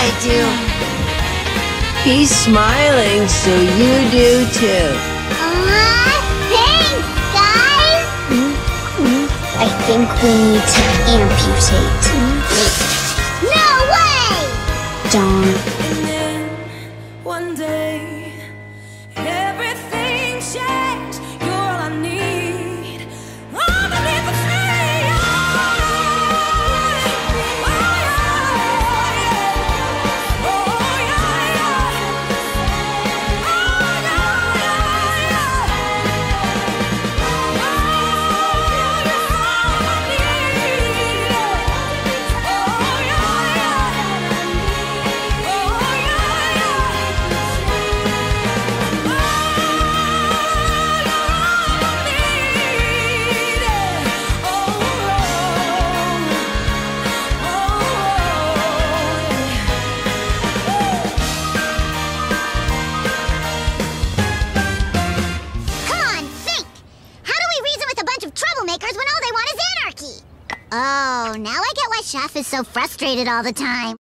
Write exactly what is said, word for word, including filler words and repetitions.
I do. He's smiling, so you do too. Aw, thanks, guys! I think we need to amputate. No way! Darn. And then one day, everything changed. You're all I need. Underneath the tree. Troublemakers when all they want is anarchy. Oh, now I get why Chef is so frustrated all the time.